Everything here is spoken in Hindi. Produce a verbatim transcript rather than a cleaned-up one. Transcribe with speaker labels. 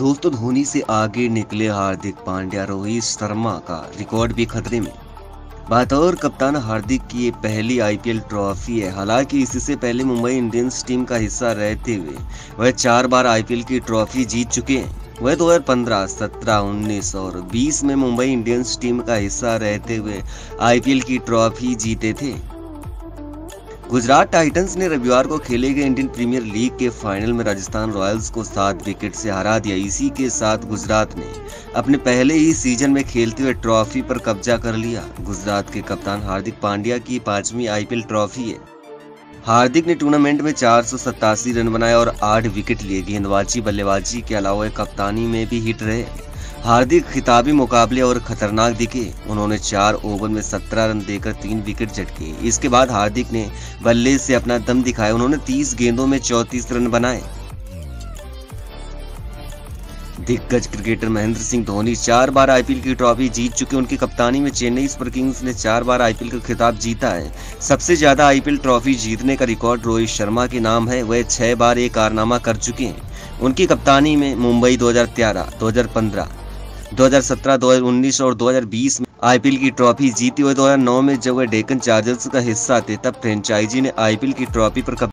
Speaker 1: दोस्तों धोनी से आगे निकले हार्दिक पांड्या, रोहित शर्मा का रिकॉर्ड भी खतरे में। बतौर कप्तान हार्दिक की ये पहली आईपीएल ट्रॉफी है। हालांकि इससे पहले मुंबई इंडियंस टीम का हिस्सा रहते हुए वह चार बार आईपीएल की ट्रॉफी जीत चुके हैं। वह दो हज़ार पंद्रह, सत्रह, उन्नीस और बीस में मुंबई इंडियंस टीम का हिस्सा रहते हुए आईपीएल की ट्रॉफी जीते थे। गुजरात टाइटंस ने रविवार को खेले गए इंडियन प्रीमियर लीग के फाइनल में राजस्थान रॉयल्स को सात विकेट से हरा दिया। इसी के साथ गुजरात ने अपने पहले ही सीजन में खेलते हुए ट्रॉफी पर कब्जा कर लिया। गुजरात के कप्तान हार्दिक पांड्या की पांचवी आईपीएल ट्रॉफी है। हार्दिक ने टूर्नामेंट में चार सौ सत्तासी रन बनाए और आठ विकेट लिए। गेंदबाजी, बल्लेबाजी के अलावा कप्तानी में भी हिट रहे। हार्दिक खिताबी मुकाबले और खतरनाक दिखे। उन्होंने चार ओवर में सत्रह रन देकर तीन विकेट झटके। इसके बाद हार्दिक ने बल्ले से अपना दम दिखाया। उन्होंने तीस गेंदों में चौंतीस रन बनाए। दिग्गज क्रिकेटर महेंद्र सिंह धोनी चार बार आईपीएल की ट्रॉफी जीत चुके। उनकी कप्तानी में चेन्नई सुपर किंग्स ने चार बार आईपीएल का खिताब जीता है। सबसे ज्यादा आईपीएल ट्रॉफी जीतने का रिकॉर्ड रोहित शर्मा के नाम है। वह छह बार ये कारनामा कर चुके हैं। उनकी कप्तानी में मुंबई दो हज़ार तेरह, दो हज़ार पंद्रह, दो हज़ार सत्रह, दो हज़ार उन्नीस और दो हज़ार बीस में आईपीएल की ट्रॉफी जीती। हुए दो हज़ार नौ में जब वह डेक्कन चार्जर्स का हिस्सा थे, तब फ्रेंचाइजी ने आईपीएल की ट्रॉफी पर